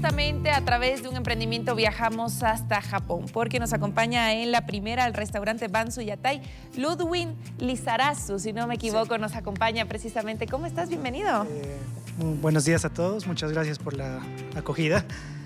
justamente a través de un emprendimiento viajamos hasta Japón, porque nos acompaña en la primera el restaurante Bansu Yatai, Ludwig Lizarazu, si no me equivoco, sí. Nos acompaña precisamente. ¿Cómo estás? Bienvenido. Buenos días a todos, muchas gracias por la acogida.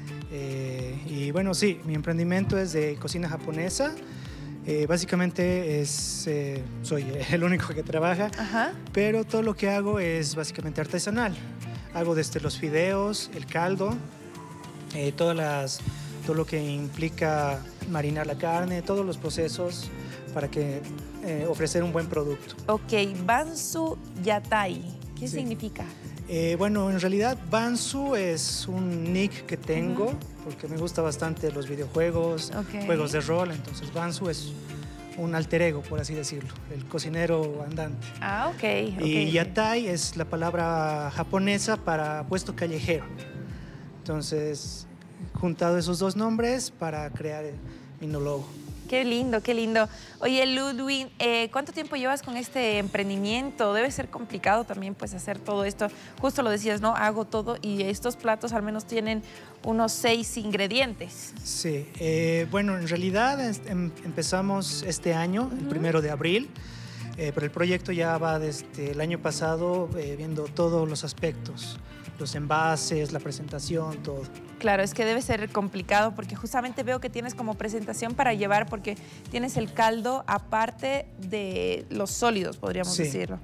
Y bueno, sí, mi emprendimiento es de cocina japonesa. Básicamente soy el único que trabaja, pero todo lo que hago es básicamente artesanal. Hago desde los fideos, el caldo, todo lo que implica marinar la carne, todos los procesos para ofrecer un buen producto. Ok, Bansu Yatai, ¿qué significa? Bueno, en realidad Bansu es un nick que tengo porque me gusta bastante los videojuegos, juegos de rol, entonces Bansu es un alter ego, por así decirlo, el cocinero andante. Ah, ok. Y Yatai es la palabra japonesa para puesto callejero. Entonces, juntado esos dos nombres para crear mi logo. Qué lindo, qué lindo. Oye, Ludwig, ¿cuánto tiempo llevas con este emprendimiento? Debe ser complicado también pues hacer todo esto. Justo lo decías, ¿no? Hago todo y estos platos al menos tienen unos 6 ingredientes. Sí, bueno, en realidad empezamos este año, el 1 de abril, pero el proyecto ya va desde el año pasado viendo todos los aspectos, los envases, la presentación, todo. Claro, es que debe ser complicado porque justamente veo que tienes como presentación para llevar porque tienes el caldo aparte de los sólidos, podríamos decirlo.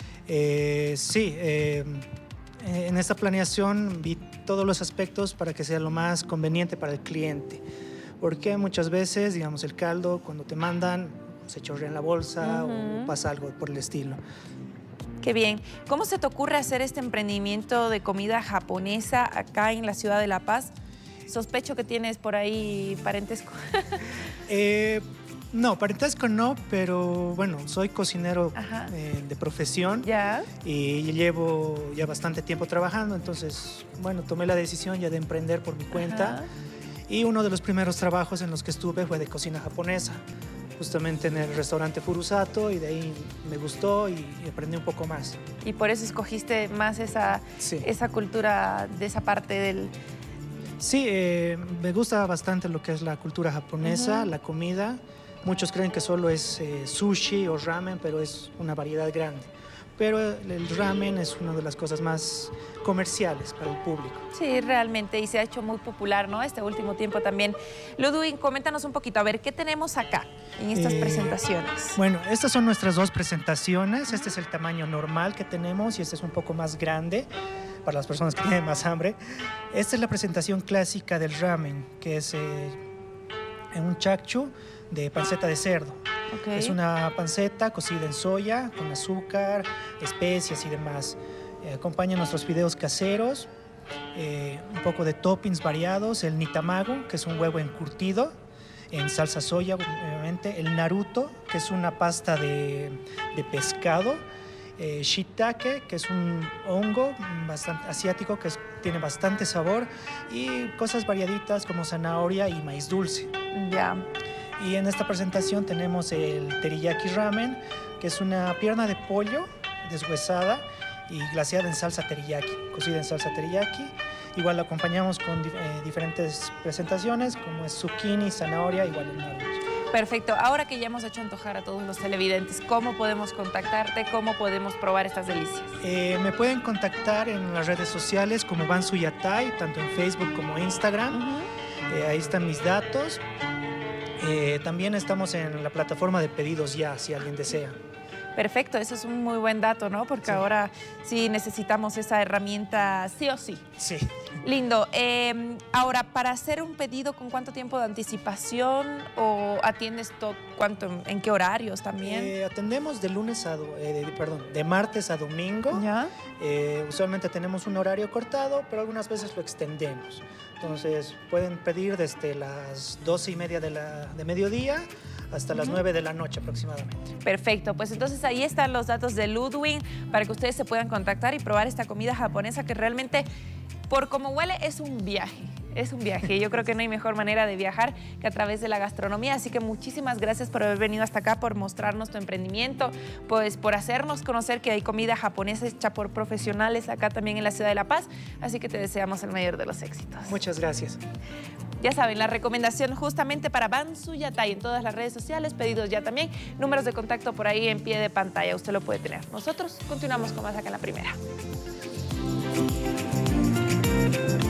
Sí, en esta planeación vi todos los aspectos para que sea lo más conveniente para el cliente. Porque muchas veces, digamos, el caldo cuando te mandan se chorrea en la bolsa o pasa algo por el estilo. Qué bien. ¿Cómo se te ocurre hacer este emprendimiento de comida japonesa acá en la ciudad de La Paz? Sospecho que tienes por ahí parentesco. No, parentesco no, pero bueno, soy cocinero de profesión y llevo ya bastante tiempo trabajando, entonces, bueno, tomé la decisión ya de emprender por mi cuenta y uno de los primeros trabajos en los que estuve fue de cocina japonesa. Justamente en el restaurante Furusato y de ahí me gustó y aprendí un poco más. Y por eso escogiste más esa cultura de esa parte del... Sí, me gusta bastante lo que es la cultura japonesa, la comida. Muchos creen que solo es sushi o ramen, pero es una variedad grande. Pero el ramen es una de las cosas más comerciales para el público. Sí, realmente, y se ha hecho muy popular, ¿no? Este último tiempo también. Ludwig, coméntanos un poquito, a ver, ¿qué tenemos acá en estas presentaciones? Bueno, estas son nuestras dos presentaciones. Este es el tamaño normal que tenemos y este es un poco más grande para las personas que tienen más hambre. Esta es la presentación clásica del ramen, que es un chakchu de panceta de cerdo. Es una panceta cocida en soya, con azúcar, especias y demás. Acompaña nuestros fideos caseros, un poco de toppings variados, el nitamago, que es un huevo encurtido en salsa soya, obviamente, el naruto, que es una pasta de pescado, shiitake, que es un hongo bastante asiático que tiene bastante sabor, y cosas variaditas como zanahoria y maíz dulce. Y en esta presentación tenemos el teriyaki ramen, que es una pierna de pollo deshuesada y glaseada en salsa teriyaki, cocida en salsa teriyaki. Igual la acompañamos con diferentes presentaciones, como es zucchini, zanahoria, igual en naruto. Perfecto. Ahora que ya hemos hecho antojar a todos los televidentes, ¿cómo podemos contactarte? ¿Cómo podemos probar estas delicias? Me pueden contactar en las redes sociales como Bansu Yatai, tanto en Facebook como Instagram. Ahí están mis datos. También estamos en la plataforma de pedidos ya, si alguien desea. Perfecto, eso es un muy buen dato, ¿no? Porque ahora sí necesitamos esa herramienta sí o sí. Sí. Lindo. Ahora, para hacer un pedido, ¿con cuánto tiempo de anticipación o atiendes en qué horarios también? Atendemos de martes a domingo. Usualmente tenemos un horario cortado, pero algunas veces lo extendemos. Entonces, pueden pedir desde las 12:30 de mediodía hasta las 9 de la noche aproximadamente. Perfecto, pues entonces ahí están los datos de Ludwig para que ustedes se puedan contactar y probar esta comida japonesa que realmente, por como huele, es un viaje. Es un viaje. Yo creo que no hay mejor manera de viajar que a través de la gastronomía. Así que muchísimas gracias por haber venido hasta acá, por mostrarnos tu emprendimiento, pues por hacernos conocer que hay comida japonesa hecha por profesionales acá también en la ciudad de La Paz. Así que te deseamos el mayor de los éxitos. Muchas gracias. Ya saben, la recomendación justamente para Bansu Yatay en todas las redes sociales, pedidos ya también, números de contacto por ahí en pie de pantalla, usted lo puede tener. Nosotros continuamos con más acá en La Primera.